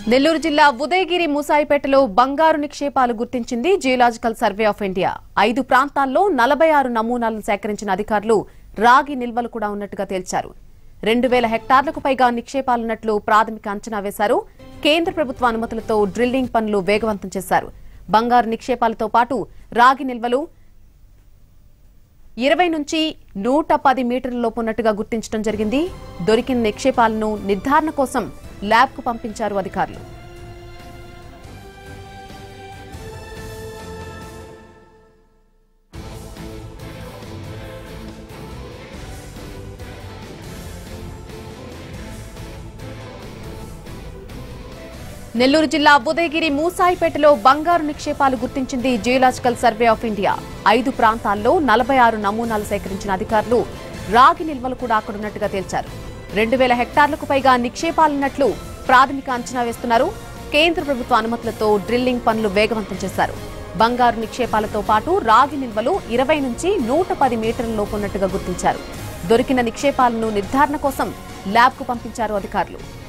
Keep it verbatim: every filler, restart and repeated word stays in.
నెల్లూరు జిల్లా ఉదయగిరి మూసాయిపేటలో బంగారు నిక్షేపాలు గుర్తించింది జియోలాజికల్ సర్వే ఆఫ్ ఇండియా. ఐదు ప్రాంతాల్లో నలభై ఆరు నమూనాలను సేకరించిన అధికారులు రాగి నిల్వలు కూడా ఉన్నట్టుగా తేల్చారు. రెండు వేల హెక్టార్లకు పైగా నిక్షేపాలున్నట్లు ప్రాథమిక అంచనా వేశారు. కేంద్ర ప్రభుత్వ అనుమతులతో డ్రిల్లింగ్ పనులు వేగవంతం చేశారు. బంగారు నిక్షేపాలతో పాటు రాగి నిల్వలు ఇరవై నుంచి నూట పది మీటర్ల లోపు ఉన్నట్టుగా గుర్తించడం జరిగింది. దొరికిన నిక్షేపాలను నిర్ధారణ కోసం ల్యాబ్ కు పంపించారు అధికారులు. నెల్లూరు జిల్లా ఉదయగిరి మూసాయిపేటలో బంగారు నిక్షేపాలు గుర్తించింది జియోలాజికల్ సర్వే ఆఫ్ ఇండియా. ఐదు ప్రాంతాల్లో నలభై ఆరు నమూనాలు సేకరించిన అధికారులు రాగి నిల్వలు కూడా అక్కడున్నట్టుగా తేల్చారు. రెండు వేల హెక్టార్లకు పైగా నిక్షేపాలున్నట్లు ప్రాథమిక అంచనా వేస్తున్నారు. కేంద్ర ప్రభుత్వ అనుమతులతో డ్రిల్లింగ్ పనులు వేగవంతం చేశారు. బంగారు నిక్షేపాలతో పాటు రాగి నిల్వలు ఇరవై నుంచి నూట పది మీటర్ల లోపు ఉన్నట్టుగా గుర్తించారు. దొరికిన నిక్షేపాలను నిర్ధారణ కోసం ల్యాబ్ కు పంపించారు అధికారులు.